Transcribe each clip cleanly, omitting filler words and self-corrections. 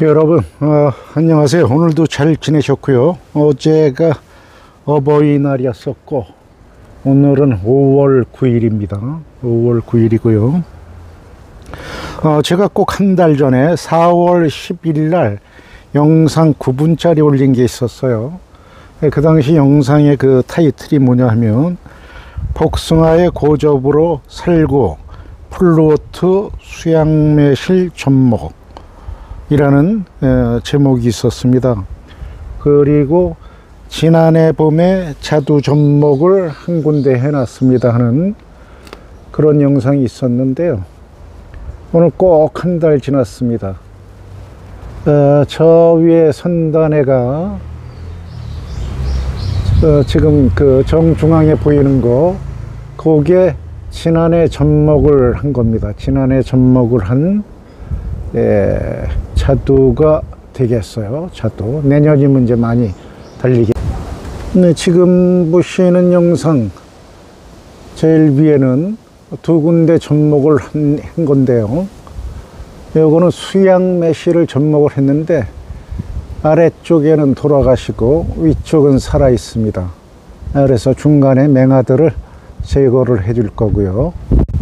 여러분 안녕하세요. 오늘도 잘 지내셨고요. 어제가 어버이날이었었고 오늘은 5월 9일입니다 5월 9일이고요 제가 꼭 한 달 전에 4월 10일 날 영상 9분짜리 올린 게 있었어요. 그 당시 영상의 그 타이틀이 뭐냐 하면 복숭아의 고접으로 살구 플루오트 수양매실 접목 이라는 제목이 있었습니다. 그리고 지난해 봄에 자두 접목을 한 군데 해놨습니다 하는 그런 영상이 있었는데요. 오늘 꼭 한 달 지났습니다. 저 위에 선단에가 지금 그 정중앙에 보이는 거 그게 지난해 접목을 한 겁니다. 지난해 접목을 한 자두가 되겠어요. 자두 내년이면 이제 많이 달리게. 네, 지금 보시는 영상 제일 위에는 두 군데 접목을 한 건데요. 요거는 수양 매실을 접목을 했는데 아래쪽에는 돌아가시고 위쪽은 살아 있습니다. 그래서 중간에 맹아들을 제거를 해줄 거고요.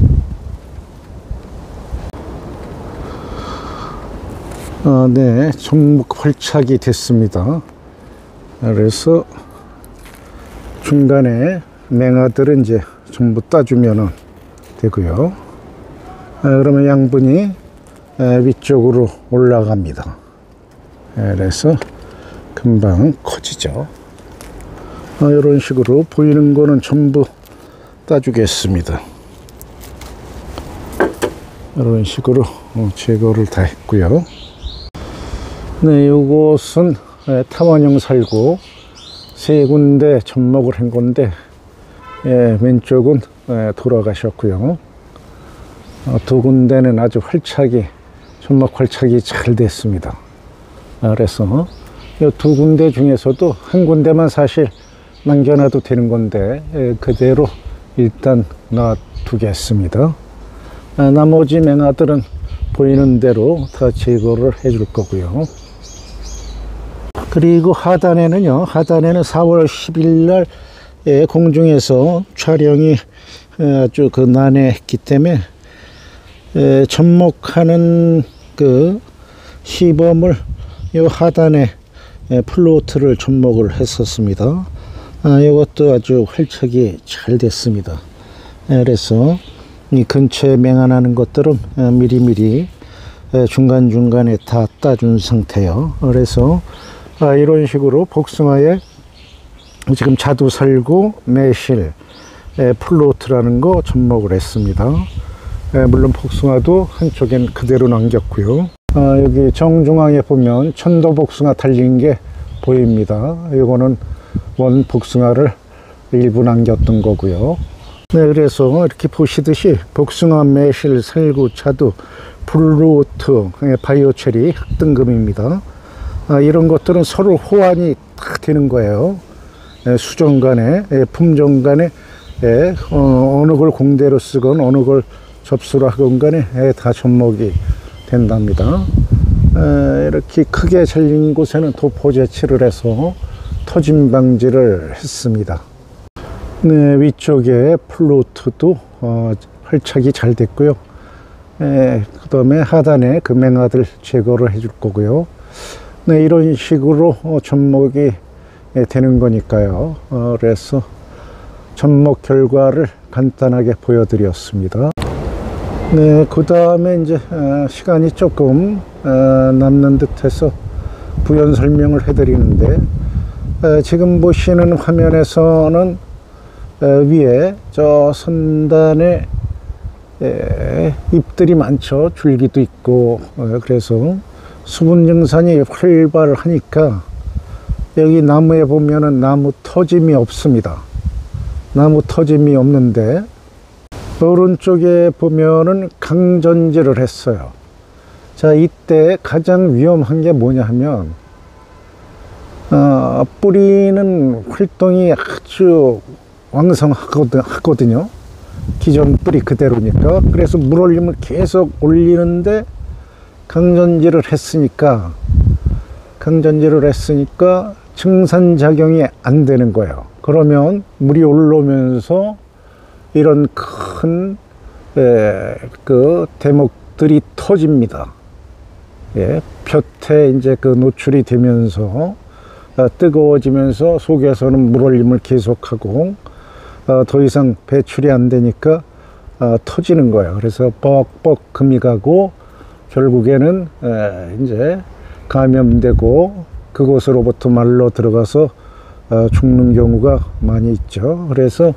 네, 접목 활착이 됐습니다. 그래서 중간에 맹아들은 이제 전부 따주면 되고요. 그러면 양분이 위쪽으로 올라갑니다. 그래서 금방 커지죠. 이런 식으로 보이는 거는 전부 따주겠습니다. 이런 식으로 제거를 다 했고요. 네, 이것은 탐원형 살구 세 군데 접목을 한 건데 왼쪽은 돌아가셨고요. 두 군데는 아주 활착이 접목 활착이 잘 됐습니다. 그래서 이 두 군데 중에서도 한 군데만 사실 남겨놔도 되는 건데 그대로 일단 놔두겠습니다. 나머지 맹아들은 보이는 대로 다 제거를 해줄 거고요. 그리고 하단에는요, 하단에는 4월 10일 날 공중에서 촬영이 아주 그 난해했기 때문에 접목하는 그 시범을 이 하단에 플로트를 접목을 했었습니다. 이것도 아주 활착이 잘 됐습니다. 그래서 이 근처에 맹안하는 것들은 미리미리 중간중간에 다 따준 상태예요. 그래서 이런 식으로 복숭아에 지금 자두 살구 매실 플로트라는 거 접목을 했습니다. 물론 복숭아도 한쪽엔 그대로 남겼고요. 여기 정중앙에 보면 천도 복숭아 달린 게 보입니다. 이거는 원 복숭아를 일부 남겼던 거고요. 네, 그래서 이렇게 보시듯이 복숭아, 매실, 살구, 자두, 플루오트, 바이오체리 흑등급입니다. 이런 것들은 서로 호환이 딱 되는 거예요. 수종 간에, 품종 간에, 어느 걸 공대로 쓰건 어느 걸 접수를 하건 간에 다 접목이 된답니다. 이렇게 크게 잘린 곳에는 도포 제치를 해서 터짐 방지를 했습니다. 네, 위쪽에 플루트도 활착이 잘 됐고요. 그 다음에 하단에 그 맹아들 제거를 해줄 거고요. 네, 이런 식으로 접목이 되는 거니까요. 그래서 접목 결과를 간단하게 보여드렸습니다. 네, 그 다음에 이제 시간이 조금 남는 듯해서 부연 설명을 해드리는데 지금 보시는 화면에서는 위에 저 선단에 잎들이 많죠. 줄기도 있고 그래서 수분 증산이 활발하니까 여기 나무에 보면은 나무 터짐이 없습니다. 나무 터짐이 없는데 오른쪽에 보면은 강전지를 했어요. 자, 이때 가장 위험한 게 뭐냐 하면 뿌리는 활동이 아주 왕성하거든요. 기존 뿌리 그대로니까. 그래서 물 올림을 계속 올리는데 강전지를 했으니까 강전지를 했으니까 증산작용이 안 되는 거예요. 그러면 물이 올라오면서 이런 큰 그 대목들이 터집니다. 예, 볕에 이제 그 노출이 되면서 뜨거워지면서 속에서는 물올림을 계속하고 더 이상 배출이 안 되니까 터지는 거예요. 그래서 뻑뻑 금이 가고 결국에는 이제 감염되고 그곳으로부터 말로 들어가서 죽는 경우가 많이 있죠. 그래서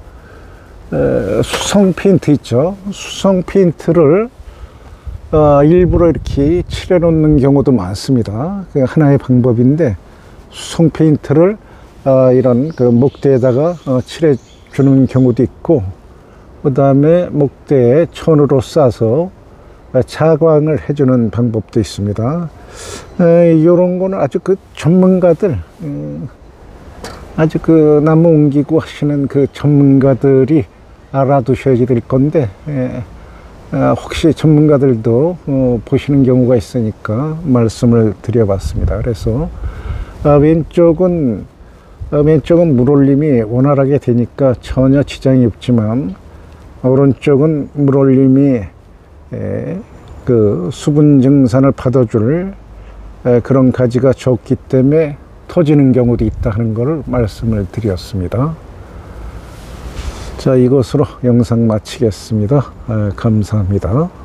수성 페인트 있죠. 수성 페인트를 일부러 이렇게 칠해 놓는 경우도 많습니다. 그 하나의 방법인데, 수성 페인트를 이런 그 목대에다가 칠해 주는 경우도 있고, 그 다음에 목대에 천으로 싸서 차광을 해주는 방법도 있습니다. 이런 거는 아주 그 전문가들, 아주 그 나무 옮기고 하시는 그 전문가들이 알아두셔야 될 건데, 혹시 전문가들도 보시는 경우가 있으니까 말씀을 드려봤습니다. 그래서 왼쪽은 물올림이 원활하게 되니까 전혀 지장이 없지만, 오른쪽은 물올림이 그 수분 증산을 받아줄 그런 가지가 적기 때문에 터지는 경우도 있다 하는 것을 말씀을 드렸습니다. 자, 이것으로 영상 마치겠습니다. 감사합니다.